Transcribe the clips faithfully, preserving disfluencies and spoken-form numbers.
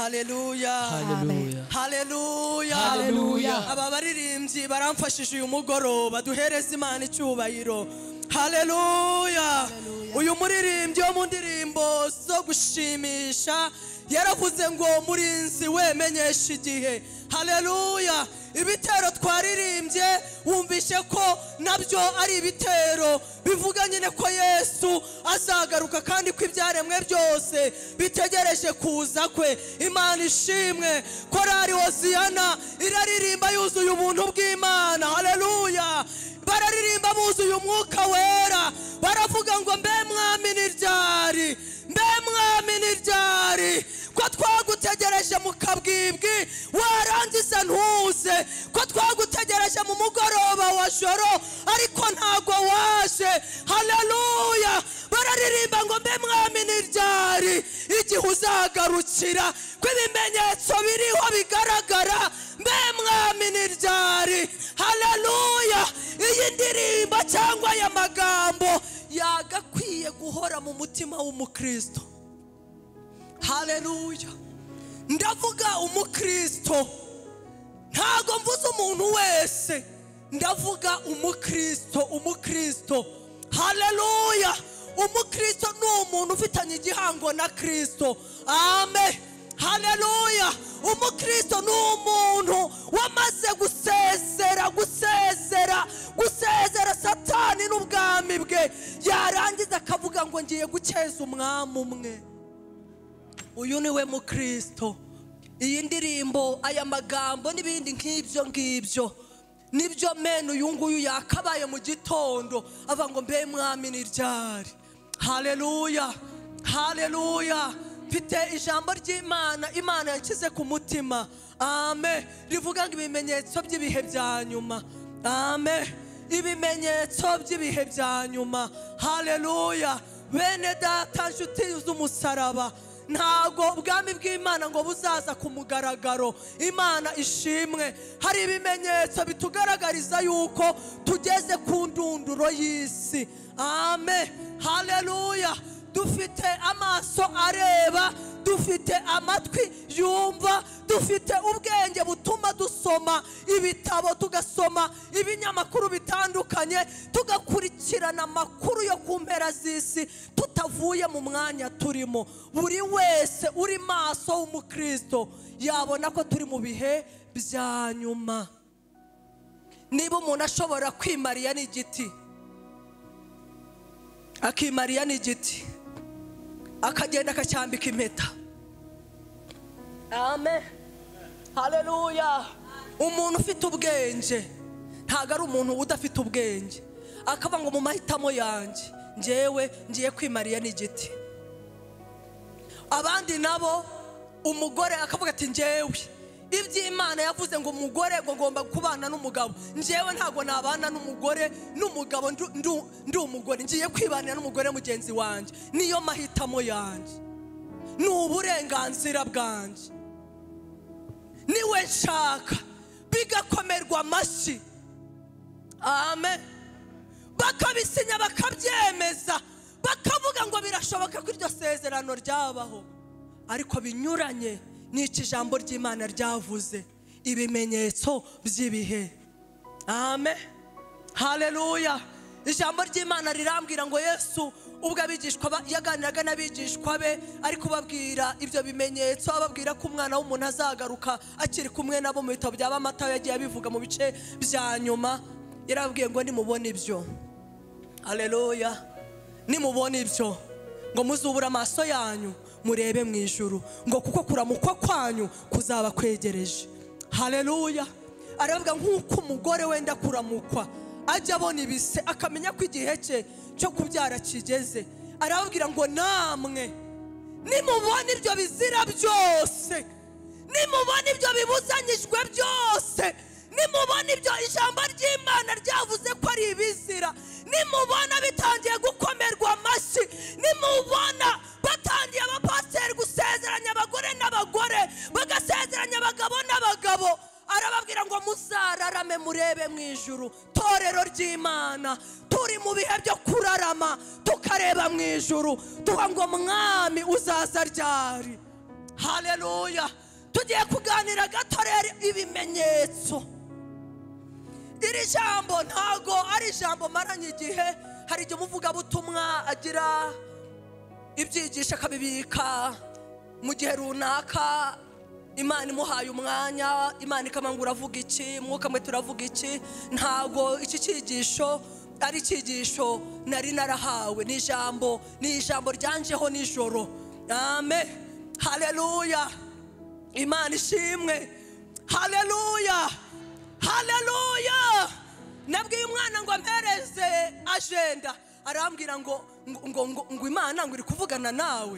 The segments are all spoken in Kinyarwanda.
Hallelujah. Hallelujah. Hallelujah. Hallelujah. Aba baririmbyi baramfashije uyu mugoroba duhereza Imana icyubahiro. Hallelujah. Uyu muririmbyi wo mu ndirimbo zo gushimisha yaravuze ngo murinzi wemenyesha igihe. Hallelujah. Ibitero twaririmbye wumvishe ko nabyo ari ibitero bivuga nyine ko Yesu azagaruka kandi ko ibyaremwe byose bitegereje kuza kwe. Imana ishimwe. Korari Hoziyana iraririmba yuzuye ubuntu bw'Imana. Hallelujah. Bararirimba buzuye umwuka wera baravuga ngo mbe mwami ni ryari, mbe mwami ni ryari ko twagutegereje mu kabwibwi warangiza ntuze, ko twagutegereje mu mugoroba wa joro ariko ntago waje. Hallelujah. Bararirimba ngo mbe mwami ni ryari igihe uzagarukira ko ibimenyetso biriho bigaragara, mbe mwami ni ryari. Hallelujah. Iyi ndirimbo cyangwa aya magambo yagakwiye guhora mu mutima w'umukristo. Hallelujah. Ndavuga umukristo, ntago mvuze umuntu wese, ndavuga umukristo. Umukristo. Hallelujah. Umukristo ni umuntu ufitanye igihango na Kristo. Amen. Hallelujah. Umukristo ni umuntu wamaze gusezera gusezera gusezera Satani n'ubwami bwe, yarangiza akavuga ngo ngiye gukeza umwami umwe. Uyu ni we mukristo. Iyi ndirimbo, aya magambo n'ibindi nk'ibyo ngibyo nibyo menu uyu nguyu yakabaye mu gitondo avuga ngo mbe mwami ni ryari. Hallelujah. Hallelujah. Mfite ijambo ry'Imana Imana yakize ku mutima. Amen. Rivuga ngo ibimenyetso by'ibihe bya nyuma. Amen. Ibimenyetso by'ibihe bya nyuma. Hallelujah. Bene data nshuti z'umusaraba, ntago ubwami bw'Imana ngo buzaza ku mugaragaro. Imana ishimwe. Hari ibimenyetso bitugaragariza yuko tugeze ku ndunduro y'isi. Amen. Hallelujah. Dufite amaso areba, dufite amatwi yumva, dufite ubwenge butuma dusoma ibitabo, tugasoma ibinyamakuru bitandukanye, tugakurikirana amakuru yo ku mpera z'isi tutavuye mu mwanya turimo. Buri wese uri maso w'umukristo yabona ko turi mu bihe bya nyuma. Niba umuntu ashobora kwimariya n'igiti, akimariya n'igiti, akagenda akacyambika impeta. Amen. Hallelujah. Umuntu ufite ubwenge ntago ari umuntu udafite ubwenge akavuga ngo mu mahitamo yanjye njyewe ngiye kwimariya n'igiti. Abandi nabo umugore akavuga ati njyewe iby'Imana yavuze ngo umugore ngo ngomba kubana n'umugabo, njyewe ntago nabana n'umugore n'umugabo, ndi umugore ngiye kwibanira n'umugore mugenzi wanjye. Niyo mahitamo yanjye, ni uburenganzira bwanjye, niwe nshaka. Bigakomerwa amashyi. Amen. Bakabisinya bakabyemeza bakavuga ngo birashoboka ko iryo sezerano ryabaho, ariko binyuranye n'iki ijambo ry'Imana ryavuze. Ibimenyetso by'ibihe. Amen. Hallelujah. Ijambo ry'Imana rirambwira ngo Yesu ubwo abigishwa yaganiraga n'abigishwa be ari kubabwira ibyo bimenyetso, ababwira ko umwana w'umuntu azagaruka akiri kumwe nabo mu bitabo bya Matayo yagiye abivuga mu bice bya nyuma. Yarabwiye ngo nimubona ibyo, haleluya, nimubona ibyo ngo muzubura amaso yanyu murebe mu ijuru, ngo kuko kuramukwa kwanyu kuzaba kwegereje. Haleluya. Aravuga nk'uko umugore wenda kuramukwa ajya abona ibise akamenya ko igihe cye cyo kubyara kigeze. Arababwira ngo namwe nimubona ibyo bizira byose, nimubona ibyo bibuzanyijwe byose, nimubona ibyo ijambo ry'Imana ryavuze ko ari ibizira, nimubona bitangiye gukomerwa amashyi, nimubona batangiye abapasiteri gusezeranya abagore n'abagore, bagasezeranya abagabo n'abagabo, arababwira ngo muzararame murebe mu ijuru. Torero ry'Imana turi mu bihe byo kurarama tukareba mu ijuru, tuvuga ngo mwami uzaza ryari. haleluya. Tugiye kuganira gato rero ibimenyetso. Iri jambo ntago ari jambo maranye igihe. Hari igihe umuvugabutumwa agira ibyigisha akabibika mu gihe runaka, Imana imuhaye umwanya, Imana ikamangura avuga iki, mwuka mwe turavuga iki. Ntago iki cyigisho ari cyigisho nari narahawe, ni ijambo ni ijambo ryanjeho nijoro. Amen, haleluya. Imana ishimwe, haleluya, haleluya. Nabwiye umwana ngo ampereze agenda, arambwira ngo ngo ngo, ngo Imana ngo iri kuvugana nawe.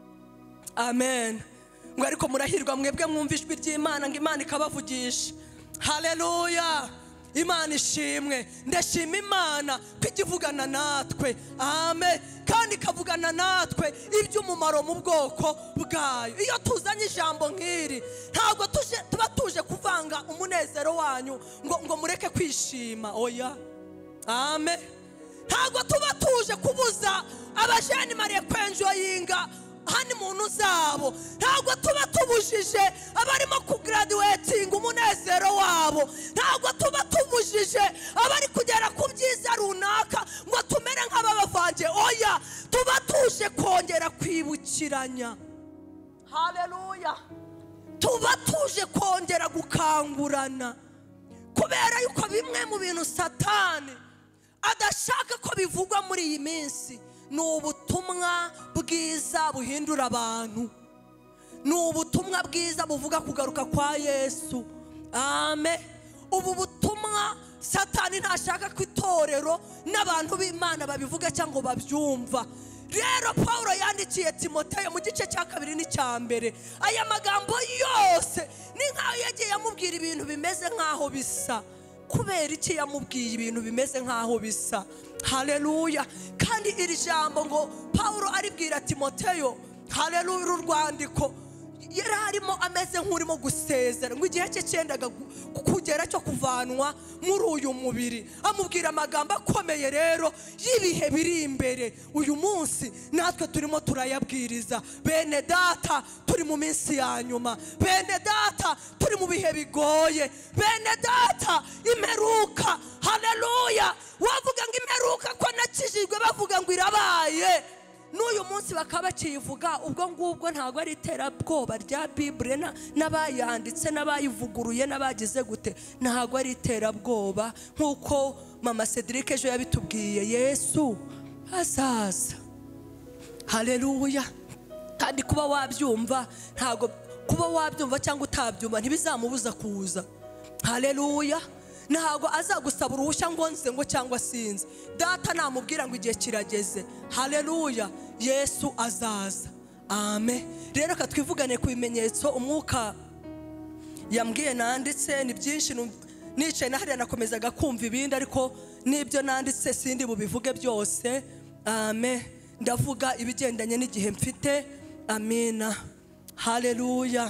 Amen. Ngo ariko murahirwa mwebwe mwumva ijwi ry'Imana, ngo Imana ikabavugisha. Haleluya. Imana ishimwe. Ndashima Imana ko ikivugana natwe. Amen. Kandi ikavugana natwe iby'umumaro mu bwoko bwayo. Iyo tuzanye ijambo nk'iri, ntabwo tuje tuba tuje kuvanga umunezero wanyu ngo ngo mureke kwishima. Oya. Amen. Ntabwo tuba tuje kubuza abajeni mariye kwenjoyinga hani muntu zabo. Ntabwo tuba tubujije abarimo kugraduating umunezero wabo. Ntabwo tuba tubujije abari kugera ku byiza runaka ngo tumere nk'ababavanje. Oya, tuba tuje kongera kwibukiranya. Haleluya. Tuba tuje kongera gukangurana, kubera yuko bimwe mu bintu Satani adashaka ko bivugwa muri iyi minsi ni ubutumwa bwiza buhindura abantu, ni ubutumwa bwiza buvuga kugaruka kwa Yesu. Amen. Ubu butumwa Satani ntashaka ko itorero n'abantu b'Imana babivuga cyangwa babyumva. Rero Paulo yandikiye Timoteyo mu gice cya kabiri n'icya mbere, aya magambo yose ni nkaho yagiye yamubwira ibintu bimeze nkaho bisa. Kubera iki yamubwiye ibintu bimeze nkaho bisa? Haleluya. Kandi iri jambo ngo Paulo aribwira Timoteyo, haleluya, urwandiko yari arimo ameze nk'urimo gusezera ngo igihe cye cyendaga kugera cyo kuvanwa muri uyu mubiri. Amubwira amagambo akomeye rero y'ibihe biri imbere. Uyu munsi natwe turimo turayabwiriza. Bene data, turi mu minsi ya nyuma. Bene data, turi mu bihe bigoye. Bene data, imeruka. Haleluya. Wavuga ngo imeruka ko nakijijwe bavuga ngo irabaye. N'uyu munsi bakaba bakivuga, ubwo ngubwo ntabwo ari iterabwoba rya Bible n'abayanditse n'abayivuguruye n'abagize gute. Ntabwo ari iterabwoba nk'uko Mama Cedric ejo yabitubwiye. Yesu azaza. Haleluya. Kandi kuba wabyumva, ntabwo kuba wabyumva cyangwa utabyumva ntibizamubuza kuza. Haleluya. Ntabwo azagusaba uruhushya ngo nze ngo cyangwa sinze. Data namubwira ngo igihe kirageze. Haleluya. Yesu azaza. Amen. Rero katwivugane ku bimenyetso umwuka yambwiye nanditse ni byinshi. Nicaye nahariya nakomezaga kumva ibindi, ariko nibyo nanditse sindi bubivuge byose. Amen. Ndavuga ibigendanye n'igihe mfite. Amina. Haleluya.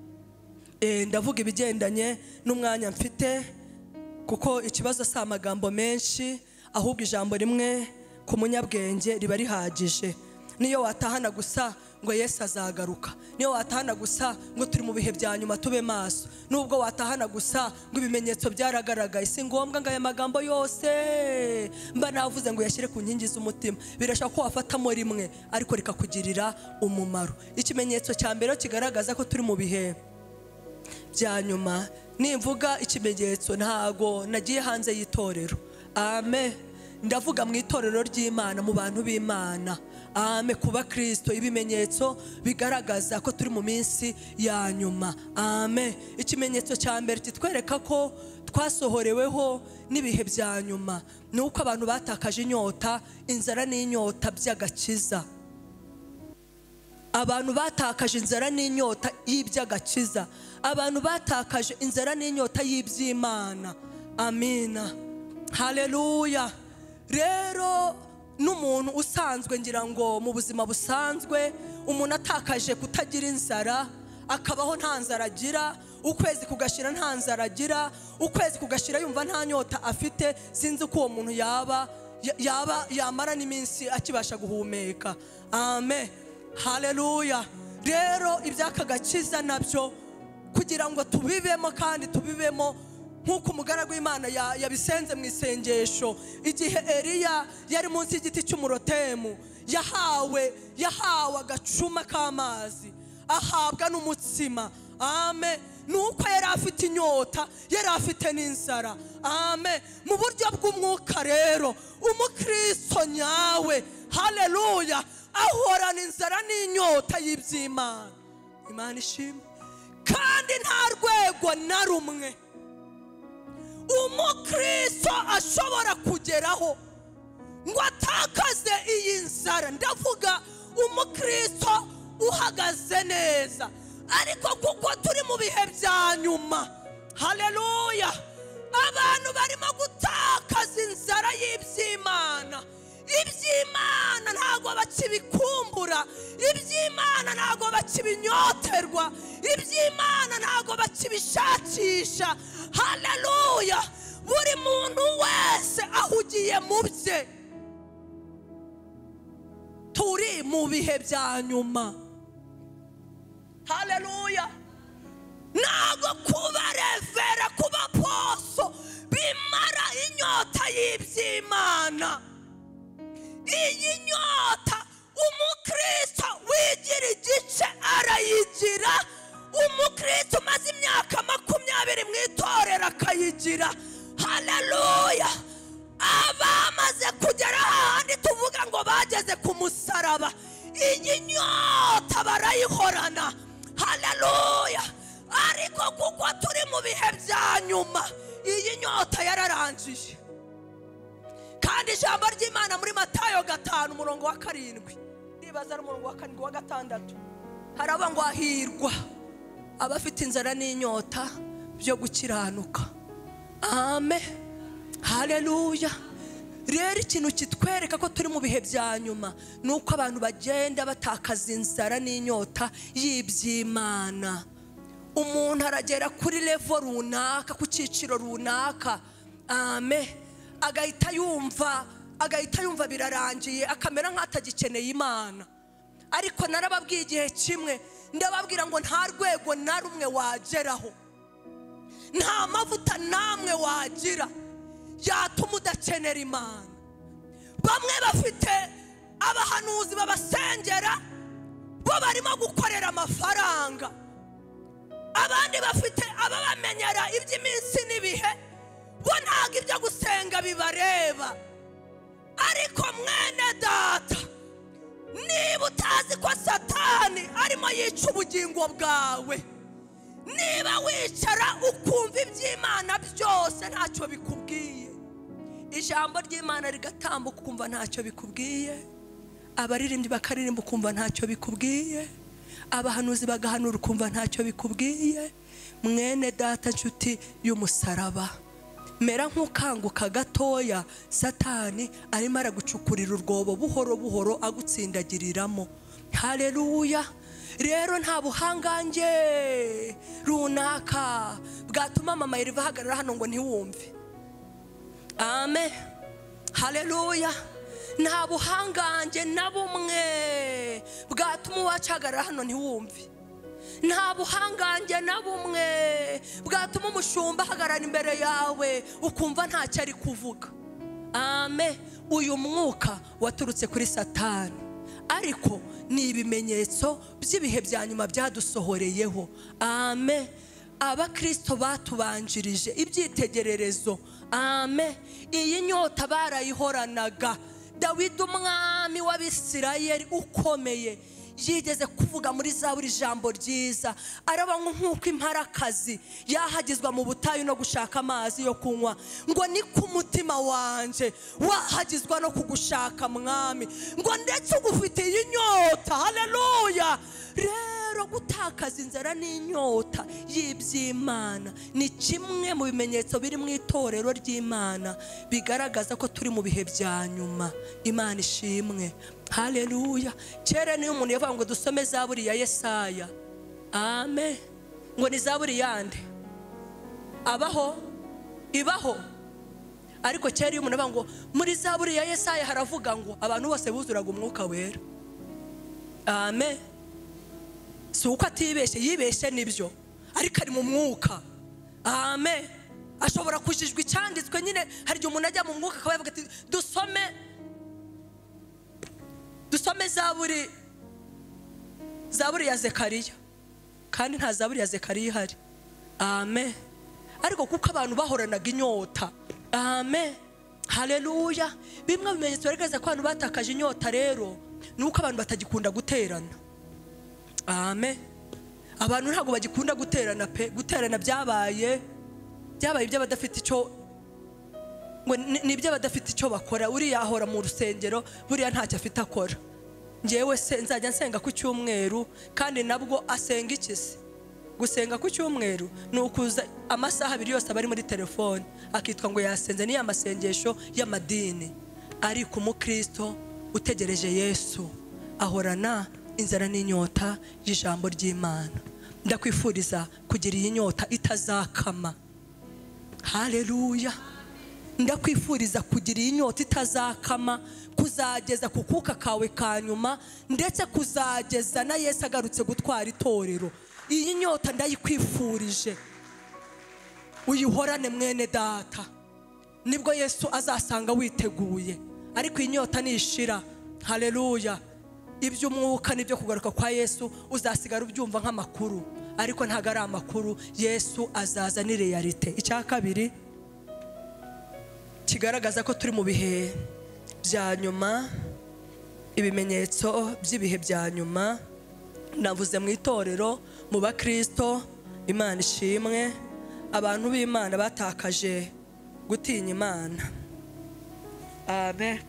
Eh ndavuga ibigendanye n'umwanya mfite, kuko ikibazo si amagambo menshi, ahubwo ijambo rimwe ku munyabwenge riba rihagije. Niyo watahana gusa ngo Yesu azagaruka, niyo watahana gusa ngo turi mu bihe bya nyuma tube maso, nubwo watahana gusa ngo ibimenyetso byaragaragaye, si ngombwa ngo aya magambo yose mba navuze ngo yashyire ku nkingi z'umutima. Birashaka ko wafatamo rimwe ariko rikakugirira umumaro. Ikimenyetso cya mbere kigaragaza ko turi mu bihe bya nyuma, nimvuga ikimenyetso ntago nagiye hanze y'itorero. Amen. Ndavuga mu itorero ry'Imana, mu bantu b'Imana. Amen. Kuba Kristo, ibimenyetso bigaragaza ko turi mu minsi ya nyuma. Amen. Ikimenyetso cya mbere kitwereka ko twasohoreweho n'ibihe bya nyuma ni uko abantu batakaje inyota, inzara n'inyota by'agakiza. Abantu batakaje inzara n'inyota y'iby'agakiza. Abantu batakaje inzara n'inyota y'iby'Imana. Amina. Haleluya. Rero n'umuntu usanzwe, ngira ngo mu buzima busanzwe umuntu atakaje kutagira inzara, akabaho nta nzara agira, ukwezi kugashira nta nzara agira, ukwezi kugashira yumva nta nyota afite, sinzi uko uwo muntu yaba yaba yamara n'iminsi akibasha guhumeka. Amen. Haleluya. rero ibyaka gakiza nabyo kugira ngo tubibemo kandi tubibemo nk'uko umugaragu w'Imana yabisenze mu isengesho igihe Eliya yari munsi y'igiti cy'umurotemu yahawe yahawe agacuma k'amazi ahabwa n'umutsima. Amen. Nuko yari afite inyota, yari afite n'inzara. Amen. Mu buryo bw'umwuka rero umukristo nyawe, haleluya, ahorana inzara n'inyota y'iby'Imana. Imana ishimwe. Kandi nta rwego na rumwe umukristo ashobora kugeraho ngo atakaze iyi nzara. Ndavuga umukristo uhagaze neza, ariko kuko turi mu bihe bya nyuma, haleluya, abantu barimo gutakaza inzara y'iby'Imana. Iby'Imana ntago bakibikumbura, iby'Imana ntago bakibinyoterwa, iby'Imana ntago bakibishakisha. Haleluya, buri muntu wese ahugiye mu bye. Turi mu bihe bya nyuma, haleluya. Ntago kuba revera, kuba poso bimara inyota y'iby'Imana. Iyi nyota umukristo wigira igice arayigira, umukristo umaze imyaka makumyabiri mu itorero akayigira. Haleluya. Abamaze kugera ahandi tuvuga ngo bageze ku musaraba, iyi nyota barayihorana. Haleluya. Ariko kuko turi mu bihe bya nyuma, iyi nyota yararangiye. Kandi ijambo ry'Imana muri Matayo gatanu umurongo wa karindwi, nibaza ari umurongo wa karindwi wa gatandatu, haraba ngo ahirwa abafite inzara n'inyota byo gukiranuka. Amen. Haleluya. Rero ikintu kitwereka ko turi mu bihe bya nyuma nuko abantu bagenda batakaza inzara n'inyota y'iby'Imana. Umuntu aragera kuri level runaka, ku cyiciro runaka, amen, agahita yumva agahita yumva birarangiye, akamera nk'atagikeneye Imana. Ariko narababwiye igihe kimwe, ndababwira ngo nta rwego na rumwe wageraho, nta mavuta namwe wagira yatuma udakenera Imana. Bamwe bafite abahanuzi babasengera, bo barimo gukorera amafaranga. Abandi bafite ababamenyera iby'iminsi n'ibihe, bo ntabwo ibyo gusenga bibareba. Ariko mwene data, niba utazi ko Satani arimo yica ubugingo bwawe, niba wicara ukumva iby'Imana byose ntacyo bikubwiye, ijambo ry'Imana rigatambuka ukumva ntacyo bikubwiye, abaririmbyi bakaririmba ukumva ntacyo bikubwiye, abahanuzi bagahanura ukumva ntacyo bikubwiye, mwene data nshuti y'umusaraba, mera nk'ukanguka gatoya, Satani arimo aragucukurira urwobo buhoro buhoro agutsindagiriramo. Haleluya. Rero nta buhangange runaka bwatuma mama Eliva ahagarara hano ngo ntiwumve. Amen. Haleluya. Nta buhangange na bumwe bwatuma wacagarara hano ntiwumve. Nta buhangange na bumwe bwatuma umushumba ahagarara imbere yawe ukumva ntacyo ari kuvuga. Amen. Uyu mwuka waturutse kuri Satani, ariko ni ibimenyetso by'ibihe bya nyuma byadusohoreyeho. Amen. Abakristo batubanjirije ibyitegererezo. Amen. Iyi nyota barayihoranaga. Dawidi umwami w'Abisirayeli ukomeye yigeze kuvuga muri Zaburi ijambo ryiza, araba nk'uko imparakazi yahagizwa mu butayu no gushaka amazi yo kunywa, ngo ni ku mutima wanje wahagizwa no kugushaka mwami, ngo ndetse ugufitiye inyota. Haleluya. Rero gutakaza inzara n'inyota y'iby'Imana ni kimwe mu bimenyetso biri mu itorero ry'Imana bigaragaza ko turi mu bihe bya nyuma. Imana ishimwe. Haleluya. Kera niyo umuntu yavuga ngo dusome Zaburi ya Yesaya. Amen. Ngo ni Zaburi yande abaho ibaho, ariko kera iyo umuntu avuga ngo muri Zaburi ya Yesaya haravuga ngo abantu bose buzuraga umwuka wera. Amen. si uko atibeshye, yibeshye nibyo, ariko ari mu mwuka. Amen. Ashobora kujijwa icyanditswe nyine. Hari igihe umuntu ajya mu mwuka akaba yavuga ati dusome dusome zaburi zaburi ya Zekariya, kandi nta zaburi ya Zekariya ihari. Amen. Ariko kuko abantu bahoranaga inyota. Amen. Haleluya. Bimwe bimenyetso bigaragaza ko abantu batakaje inyota rero nuko abantu batagikunda guterana. Amen. Abantu ntago bagikunda guterana pe. Guterana byabaye byabaye ibyo badafite icyo ngo ni ibyo badafite icyo bakora. Uri yahora mu rusengero buriya ntacyo afite akora. Ngewe se nzajya nsenga ku cyumweru, kandi nabwo asenga ikisi. Gusenga ku cyumweru ni ukuza amasaha abiri yose abari muri telefone akitwa ngo yasenze. Ni amasengesho y'amadini. Ariko umukristo utegereje Yesu ahorana inzara n'inyota y'ijambo ry'Imana. Ndakwifuriza kugira iyi nyota itazakama. Haleluya. Ndakwifuriza kugira iyi nyota itazakama, kuzageza ku kuka kawe ka nyuma, ndetse kuzageza na Yesu agarutse gutwara itorero. Iyi nyota ndayikwifurije uyihorane mwene data, nibwo Yesu azasanga witeguye. Ariko iyi nyota nishira, haleluya, iby'umwuka n'ibyo kugaruka kwa Yesu uzasigara ubyumva nk'amakuru, ariko ntago ari amakuru. Yesu azaza ni realite. Icya kabiri kigaragaza ko turi mu bihe bya nyuma, ibimenyetso by'ibihe bya nyuma, navuze mu itorero, mu bakristo. Imana ishimwe, abantu b'Imana batakaje gutinya Imana. Amen.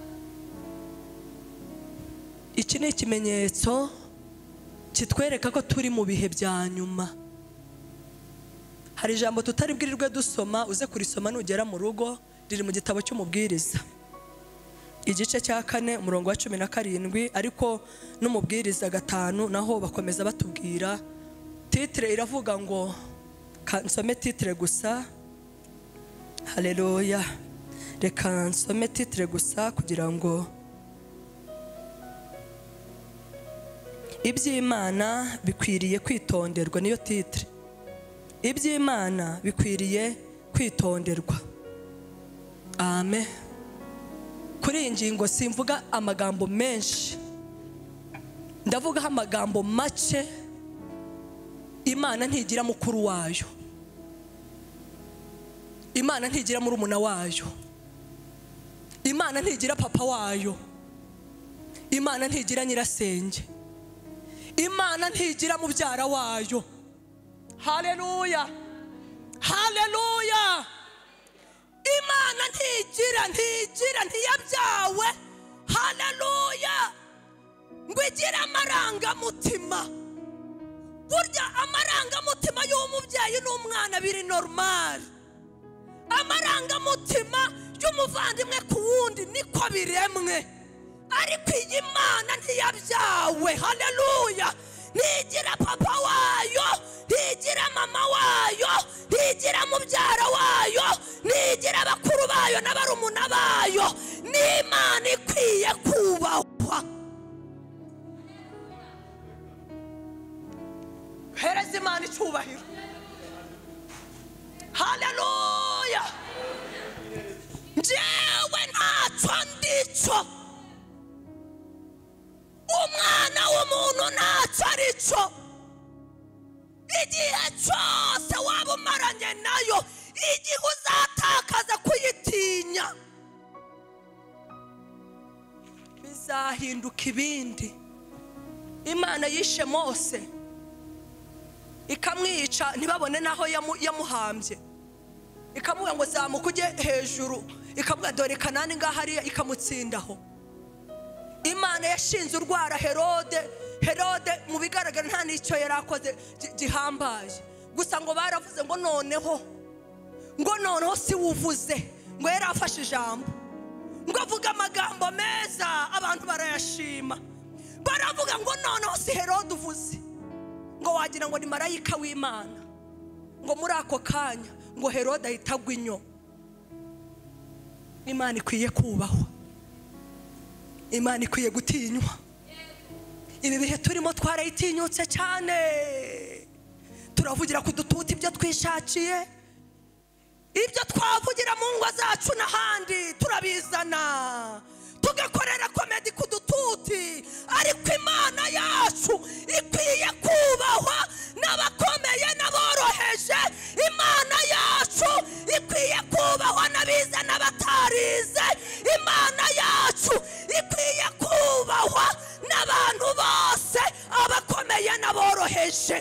Iki ni ikimenyetso kitwereka ko turi mu bihe bya nyuma. Hari ijambo tutari bwirirwe dusoma, uze kurisoma nugera mu rugo, riri mu gitabo cy'umubwiriza igice cya kane umurongo wa cumi na karindwi. Ariko n'umubwiriza gatanu naho bakomeza batubwira. Titre iravuga ngo, nsome titre gusa. Haleluya. Reka nsome titre gusa kugira ngo iby'Imana bikwiriye kwitonderwa. Niyo titre. Iby'Imana bikwiriye kwitonderwa. Amen. Kuri iyi ngingo simvuga amagambo menshi, ndavugaho amagambo make. Imana ntigira mukuru wayo. Imana ntigira murumuna wayo. Imana ntigira papa wayo. Imana ntigira nyirasenge. Imana ntigira mubyara wayo. Haleluya. Haleluya. Imana ntigira ntigira ntiyabyawe. Haleluya. Ngo igira amarangamutima. Burya amarangamutima y'umubyeyi n'umwana biri normal. Amarangamutima y'umuvandimwe ku wundi niko biremwe. Ariko iyi Imana ntiyabyawe. Haleluya. Ntigira papa wayo, ntigira mama wayo, ntigira mubyara wayo, ntigira bakuru bayo n'abarumuna bayo. Ni Imana ikwiye kubahwa. Hereza Imana icyubahiro. Haleluya. Njyewe ntacyo ndico, umwana w'umuntu ntacyo arico. Igihe cyose waba umaranye nayo, igihe uzatakaza kuyitinya bizahinduka ibindi. Imana yishe Mose ikamwica ntibabone naho yamuhambye, ikamuha ngo zamuka ujye hejuru, ikavuga dore Kanani ngahariya, ikamutsindaho. Imana yashinze urwara Herode. Herode mu bigaragara nta nicyo yarakoze gihambaye, gusa ngo baravuze ngo noneho ngo noneho si wuvuze, ngo yarafashe ijambo, ngo avuga amagambo meza, abantu barayashima. Baravuga ngo noneho si Herode uvuze, ngo wagira ngo ni marayika w'Imana. Ngo muri ako kanya ngo Herode ahita agwa inyo. Imana ikwiye kubahwa. Imana ikwiye gutinywa. ibi bihe turimo twarayitinyutse cyane, turavugira ku dututi ibyo twishakiye, ibyo twavugira mu ngo zacu n'ahandi turabizana tugakorera komedi ku dututi. Ariko Imana yacu ikwiye kubahwa n'abakomeye n'aboroheje. Imana yacu ikwiye kubahwa n'abize n'abatarize. Imana yacu ikwiye kubahwa n'abantu bose, abakomeye n'aboroheje.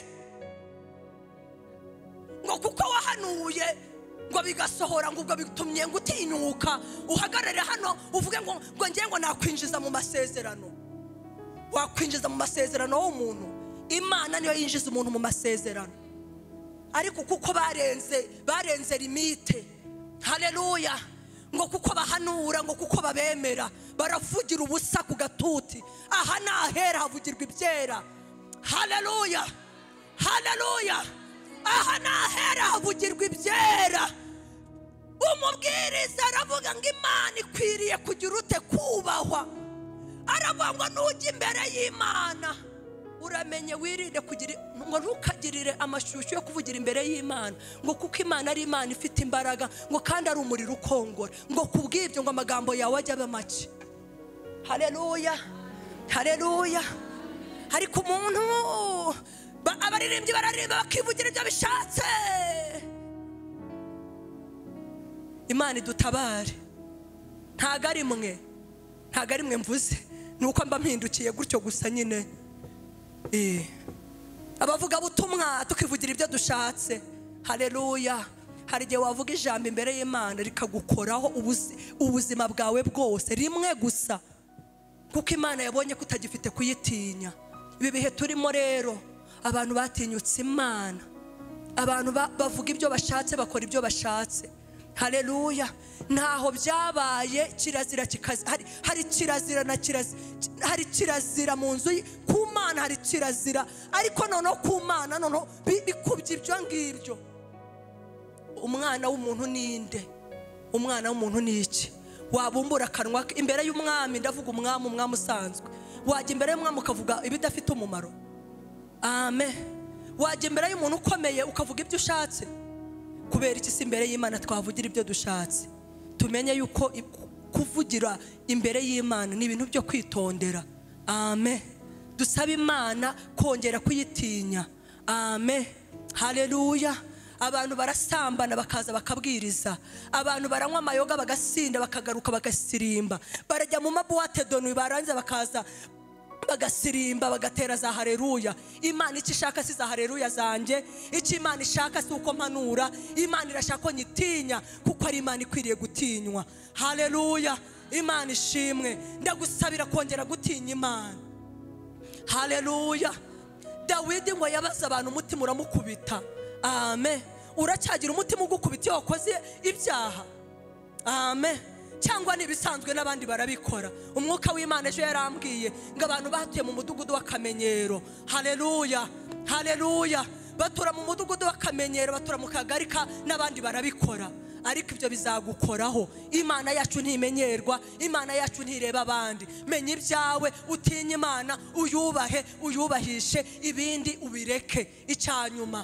Ngo kuko wahanuye ngo bigasohora, ngo ubwo bitumye ngo utinyuka uhagarare hano uvuge ngo ngo ngiye ngo nakwinjiza mu masezerano. Wakwinjiza mu masezerano w'umuntu? Imana niyo yinjiza umuntu mu masezerano. Ariko kuko barenze barenze limite, haleluya, ngo kuko bahanura, ngo kuko babemera, baravugira ubusa ku gatuti. Aha nahera havugirwa ibyera, haleluya, haleluya. Aha nahera havugirwa ibyera. Umubwiriza aravuga ngo Imana ikwiriye kugira ute? Kubahwa. Aravuga ngo nujya imbere y'Imana uramenye wirinde kugira ngo ntukagirire amashusho yo kuvugira imbere y'Imana, ngo kuko Imana ari Imana ifite imbaraga, ngo kandi ari umuriro ukongora, ngo kubw'ibyo ngo amagambo yawe ajya aba make. Haleluya, haleluya. Ariko umuntu abaririmbyi bararirimba bakivugira ibyo bishatse. Imana idutabare. Ntago ari mwe, ntago ari mwe mvuze, nuko mba mpindukiye gutyo gusa nyine. Eh, abavuga butumwa tukivugira ibyo dushatse. Haleluya. Hari igihe wavuga ijambo imbere y'Imana rikagukoraho ubuzima bwawe bwose rimwe gusa, kuko Imana yabonye ko utagifite kuyitinya. Ibi bihe turimo rero, abantu batinyutse Imana, abantu bavuga ibyo bashatse, bakora ibyo bashatse. Haleluya. Ntaho byabaye kirazira kikazi. Hari, hari kirazira na kirazira, hari kirazira mu nzu ku Mana, hari kirazira, ariko noneho ku Mana noneho bikubye ibyo ngibyo. Umwana w'umuntu ninde? Umwana w'umuntu ni iki? Wabumbura akanwa imbere y'umwami, ndavuga umwami, umwami usanzwe. Wajya imbere y'umwami ukavuga ibidafite umumaro? Amen. Wajya imbere y'umuntu ukomeye ukavuga ibyo ushatse? Kubera iki si imbere y'Imana twavugira ibyo dushatse? Tumenye yuko kuvugira imbere y'Imana ni ibintu byo kwitondera. Amen. Dusaba Imana kongera kuyitinya. Amen. Haleluya. Abantu barasambana bakaza bakabwiriza, abantu baranywa amayoga bagasinda bakagaruka bagasirimba, barajya mu mabuwate donu barangiza bakaza bagasirimba bagatera za haleluya. Imana icyo ishaka si za haleluya zanjye, icyo Imana ishaka si uko mpanura. Imana irashaka ko nyitinya, kuko ari Imana ikwiriye gutinywa. Haleluya. Imana ishimwe. Ndagusabira kongera gutinya Imana. Haleluya. Dawidi ngo yabaza abantu umutima uramukubita. Amen. Uracyagira umutima ugukubita iyo wakoze ibyaha? Amen. Cyangwa nibisanzwe n'abandi barabikora. Umwuka w'Imana ejo yarambwiye ngo abantu batuye mu mudugudu w'akamenyero. Haleluya, haleluya. Batura mu mudugudu w'akamenyero, batura mu kagari ka, n'abandi barabikora. Ariko ibyo bizagukoraho. Imana yacu ntimenyerwa, Imana yacu ntireba abandi. Menya ibyawe, utinye Imana, uyubahe, uyubahishe, ibindi ubireke icyanyuma.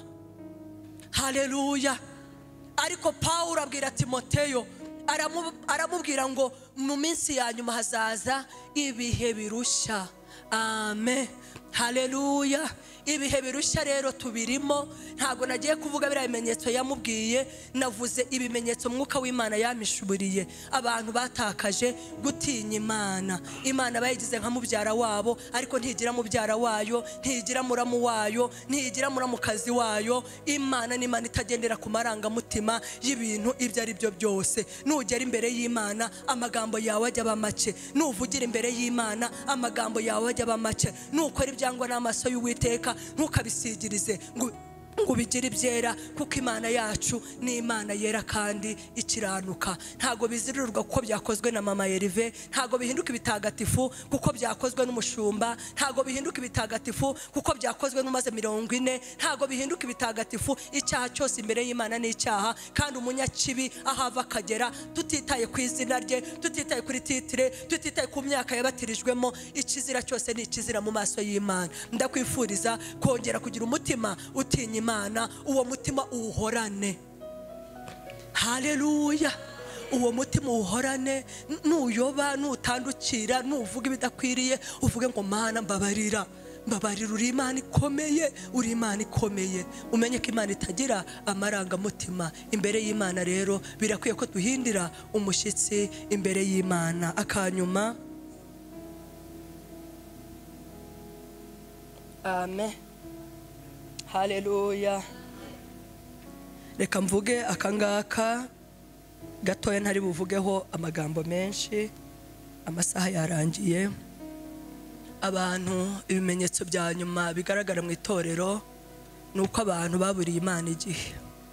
Haleluya. Ariko Paulo abwira Timoteyo, aramubwira ngo mu minsi ya nyuma hazaza ibihe birushya. Amen. Haleluya. Ibihe birushya rero tubirimo. Ntago nagiye kuvuga biriya bimenyetso yamubwiye, navuze ibimenyetso mwuka w'Imana yamishuburiye. Abantu batakaje gutinya Imana. Imana bayigize nka mubyara wabo, ariko ntigira mubyara wayo, ntigira muramu wayo, ntigira muramukazi wayo. Imana ni Imana itagendera ku maranga mutima y'ibintu ibyo ari byo byose. Nugera imbere y'Imana amagambo yawe ajya bamace, nuvugira imbere y'Imana amagambo yawe ajya bamace, nukora ibyangwa n'amaso y'Uwiteka ntukabisigirize ngo ngo bigire ibyera, kuko Imana yacu ni Imana yera kandi ikiranuka. Ntago bizirirwa kuko byakozwe na mama Erive, ntago bihinduka ibitagatifu kuko byakozwe n'umushumba, ntago bihinduka ibitagatifu kuko byakozwe n'umaze mirongo ine, ntago bihinduka ibitagatifu. Icyaha cyose imbere y'Imana ni icyaha, kandi umunyakibi ahava akagera, tutitaye ku izina rye, tutitaye kuri titire, tutitaye ku myaka yabatirijwemo, ikizira cyose ni ikizira mu maso y'Imana. Ndakwifuriza kongera kugira umutima utinya Imana, uwo mutima uwuhorane. Haleluya. Uwo mutima uwuhorane, nuyoba, nutandukira, nuvuga ibidakwiriye, uvuge ngo Mana mbabarira, mbabarira, uri Imana ikomeye, uri Imana ikomeye. Umenye ko Imana itagira amarangamutima. Imbere y'Imana rero birakwiye ko duhindira umushyitsi imbere y'Imana. Akanyuma, amen. Haleluya. Reka mvuge akangaka gatoya, ntari buvugeho amagambo menshi, amasaha yarangiye. Abantu, ibimenyetso bya nyuma bigaragara mu itorero nuko abantu baburiye Imana igihe.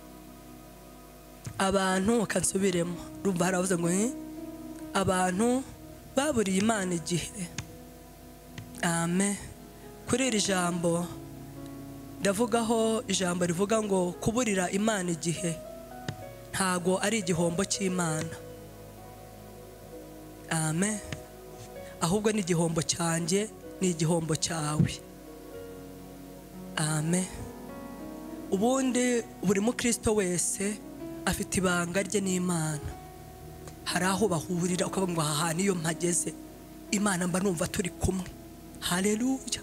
Abantu kansubiremo, rumva haravuze ngo abantu baburiye Imana igihe. Amen. Kuri iri jambo ndavugaho ijambo rivuga ngo kuburira Imana igihe ntago ari igihombo cy'Imana. Amen. Ahubwo ni igihombo cyanjye, ni igihombo cyawe. Amen. Ubundi buri mukristo wese afite ibanga rye n'Imana. Hari aho bahurira ukavuga ngo aha niyo mpageze Imana mba numva turi kumwe. Haleluya.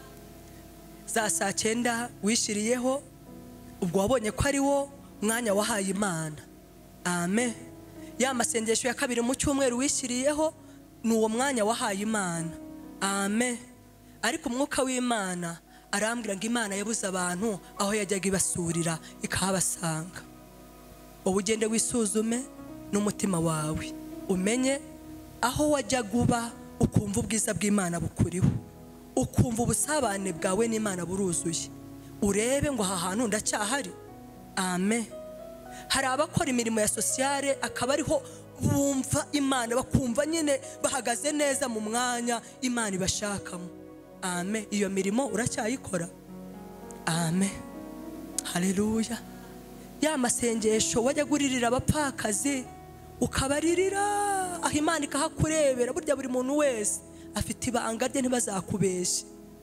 Za saa cyenda wishiriyeho, ubwo wabonye ko ari wo mwanya wahaye Imana. Amen. Ya masengesho ya kabiri mu cyumweru wishiriyeho, ni uwo mwanya wahaye Imana. Amen. Ariko umwuka w'Imana arambwira ngo Imana yabuze abantu aho yajyaga ibasurira ikahabasanga. Wowe ugende wisuzume n'umutima wawe, umenye aho wajyaga uba, ukumva ubwiza bw'Imana bukuriho, ukumva ubusabane bwawe n'Imana buruzuye, urebe ngo aha hantu ndacyahari. Amen. Hari abakora imirimo ya sosiyale akaba ariho bumva Imana, bakumva nyine bahagaze neza mu mwanya Imana ibashakamo. Amen. Iyo mirimo uracyayikora? Amen. Haleluya. Ya masengesho wajya guririra abapfakazi ukabaririra, aho Imana ikahakurebera. Burya buri muntu wese afite ibanga rye, ntibazakubeshe.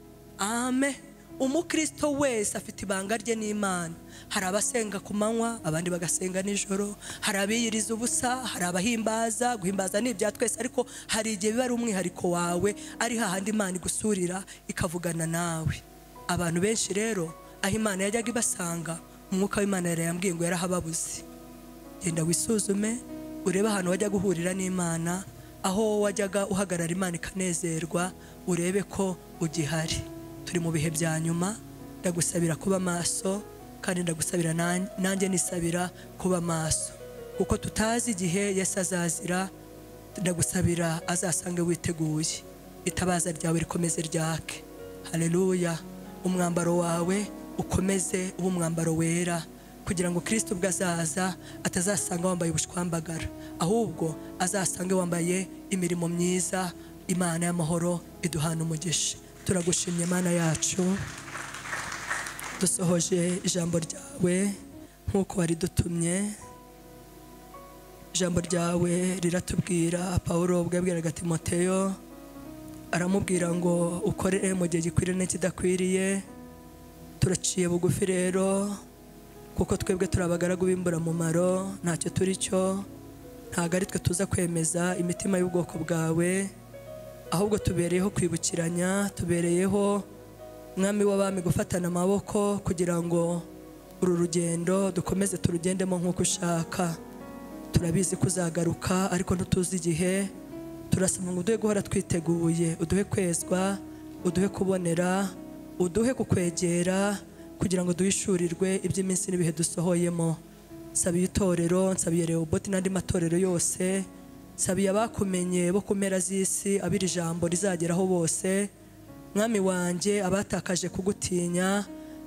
Amen. Umukristo wese afite ibanga rye n'Imana. Hari abasenga ku manywa, abandi bagasenga nijoro, hari abiyiriza ubusa, hari abahimbaza. Guhimbaza ni ibya twese, ariko hari igihe biba ari umwihariko wawe, ari hahandi Imana igusurira ikavugana nawe. Abantu benshi rero aho Imana yajyaga ibasanga, umwuka w'Imana yarayambwiye ngo yarahababuze. Genda wisuzume, urebe ahantu wajya guhurira n'Imana, aho wajyaga uhagarara Imana ikanezerwa, urebe ko ugihari. Turi mu bihe bya nyuma, ndagusabira kuba maso, kandi ndagusabira nanjye nisabira kuba maso, kuko tutazi igihe Yesu azazira. Ndagusabira azasange witeguye, itabaza ryawe rikomeze ryake. Haleluya. Umwambaro wawe ukomeze uba umwambaro wera, kugira ngo Kristo ubwo azaza atazasanga wambaye ubushwambagara, ahubwo azasange wambaye imirimo myiza. Imana y'amahoro iduhana umugisha. Turagushimye Mana yacu, dusohoje ijambo ryawe nk'uko wari dutumye. Ijambo ryawe riratubwira, Pawulo ubwo yabwiraga Timoteyo, aramubwira ngo ukore mu gihe gikwiriye n'ikidakwiriye. Turaciye bugufi rero, kuko twebwe turi abagaragu b'imburamumaro, ntacyo turi cyo. Ntabwo ari twe tuza kwemeza imitima y'ubwoko bwawe, ahubwo tubereyeho kwibukiranya, tubereyeho Mwami w'abami gufatana amaboko, kugira ngo uru rugendo dukomeze turugendemo nk'uko ushaka. Turabizi kuzagaruka, ariko ntutuzi igihe. Turasaba ngo uduhe guhora twiteguye, uduhe kwezwa, uduhe kubonera, uduhe kukwegera, kugira ngo duhishurirwe iby'iminsi n'ibihe dusohoyemo. Sabiye itorero, nsabiye Rehoboti n'andi matorero yose, sabiye abakumenye bo ku mpera z'isi, abiri ijambo rizageraho bose. Mwami wanjye, abatakaje kugutinya,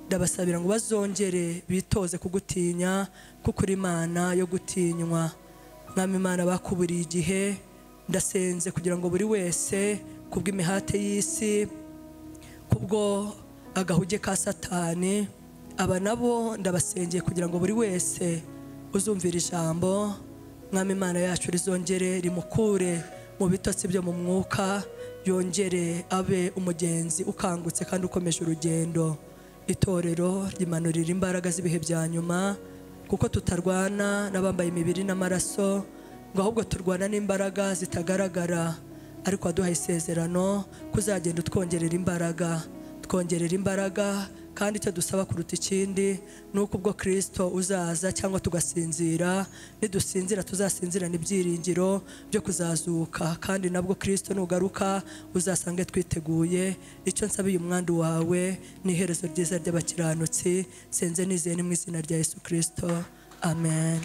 ndabasabira ngo bazongere bitoze kugutinya kuko uri Imana yo gutinywa. Mwami Imana, bakuburiye igihe, ndasenze kugira ngo buri wese kubw'imihate y'isi, kubwo agahuge ka Satani, aba nabo ndabasengeye kugira ngo buri wese uzumvira ijambo Mwami Imana yacu rizongere rimukure mu bitotsi byo mu mwuka, yongere abe umugenzi ukangutse kandi ukomeje urugendo. Itorero rimanurira imbaraga z'ibihe bya nyuma, kuko tutarwana n'abambaye imibiri n'amaraso, ngo ahubwo turwana n'imbaraga zitagaragara, ariko waduhaye isezerano kuzagenda utwongerera imbaraga, twongerera imbaraga. Kandi icyo dusaba kuruta ikindi ni uko ubwo Kristo uzaza cyangwa tugasinzira, nidusinzira tuzasinzirana ibyiringiro byo kuzazuka, kandi nabwo Kristo nugaruka uzasange twiteguye. Icyo nsabiye umwandu wawe ni iherezo ryiza ry'abakiranutsi, senze nizeye ni mu izina rya Yesu Kristo, amen.